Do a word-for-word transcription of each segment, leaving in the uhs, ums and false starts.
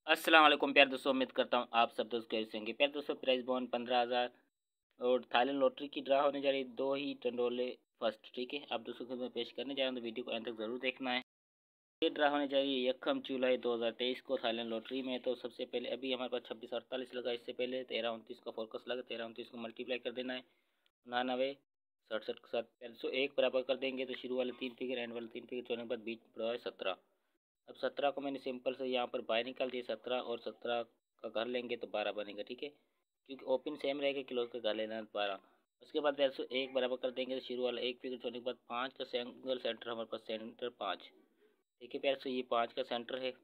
अस्सलाम वालेकुम प्यारे दोस्तों, उम्मीद करता हूँ आप सब दोस्त कैसे होंगे। प्यारे दोस्तों, प्राइस बॉन्ड पंद्रह हज़ार और थाईलैंड लॉटरी की ड्रा होने जा रही है। दो ही टंडोले फर्स्ट, ठीक है। आप दोस्तों को मैं पेश करने जा रहा हूँ, तो वीडियो को अंत तक ज़रूर देखना है। ये ड्रा होने जा रही है यकम जुलाई दो हज़ार तेईस को थाईलैंड लॉटरी में। तो सबसे पहले अभी हमारे पास छब्बीस अड़तालीस लगा, इससे पहले तेरह उनतीस का फोकस लगा। तेरह उनतीस को मल्टीप्लाई कर देना है उनानवे सड़सठ के साथ। पहले सौ एक बराबर कर देंगे तो शुरू वाले तीन फिगर एंड वाले तीन फिगर छोड़ने के बाद बीच पड़ा है सत्रह। अब सत्रह को मैंने सिंपल से यहाँ पर बाय निकाल दिया। सत्रह और सत्रह का घर लेंगे तो बारह बनेगा, ठीक है। क्योंकि ओपन सेम रहेगा, क्लोज का घर लेना है बारह। उसके बाद वैसे एक बराबर कर देंगे तो शुरू वाला एक फिगर छोड़ने के बाद पाँच का सिंगल सेंटर हमारे पास सेंटर पाँच, ठीक है प्यार से। ये पाँच का सेंटर है,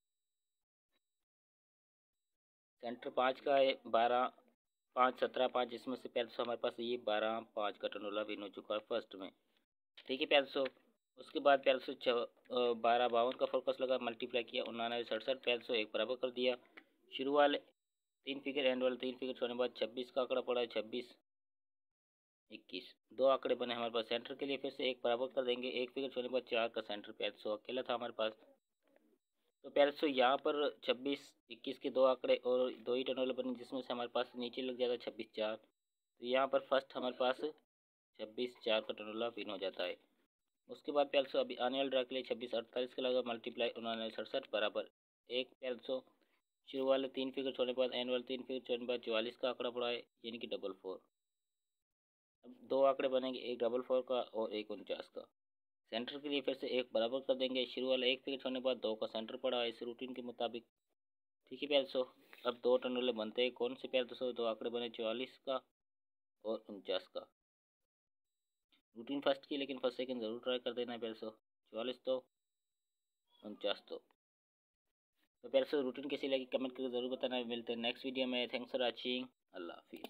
सेंटर पाँच का है। बारह पाँच सत्रह पाँच, इसमें से प्यार हमारे पास ये बारह पाँच का टनोला विन हो चुका है फर्स्ट में, ठीक है प्यार सौ। उसके बाद प्यार सौ छ बारह बावन का फोकस लगा, मल्टीप्लाई किया उन्नानवे सड़सठ, प्यार सौ एक बराबर कर दिया। शुरू वाले तीन फिगर एंड वाले तीन फिगर छोड़ने के बाद छब्बीस का आंकड़ा पड़ा है, छब्बीस इक्कीस। दो आंकड़े बने हमारे पास सेंटर के लिए, फिर से एक बराबर कर देंगे। एक फिगर छोड़ने के बाद चार का सेंटर प्यार सौ अकेला था हमारे पास। तो प्यार सौ यहाँ पर छब्बीस इक्कीस के दो आंकड़े और दो ही टर्नोले बने, जिसमें से हमारे पास नीचे लग जाता है छब्बीस चार। तो यहाँ पर फर्स्ट हमारे पास छब्बीस चार का टर्नोला विन हो जाता है। उसके बाद प्यार सौ अभी आने वाले ड्रा के लिए छब्बीस अड़तालीस का लगा, मल्टीप्लाई उन्नानवे सड़सठ बराबर एक। प्यार सौ शुरू वाले तीन फिगर छोड़ने के बाद एन वाले तीन फिगर छोड़ने के बाद चौवालीस का आंकड़ा पड़ा है, यानी कि डबल फोर। अब दो आंकड़े बनेंगे, एक डबल फोर का और एक उनचास का। सेंटर के लिए फिर से एक बराबर कर देंगे। शुरू वाला एक फिगर छोड़ने के बाद दो का सेंटर पड़ा है इस रूटीन के मुताबिक, ठीक है प्यार सौ। अब दो टर्नोले बनते हैं, कौन से प्यार दोस्तों? दो आंकड़े बने चौवालीस का और उनचास का। रूटीन फर्स्ट की, लेकिन फर्स्ट सेकंड जरूर ट्राई कर देना है प्यार सौ। चौवालीस तो उनचास तो तो प्यार सौ रूटीन कैसी लगी कमेंट करके जरूर बताना। मिलते हैं नेक्स्ट वीडियो में। Thanks for watching. अल्लाह हाफिज़।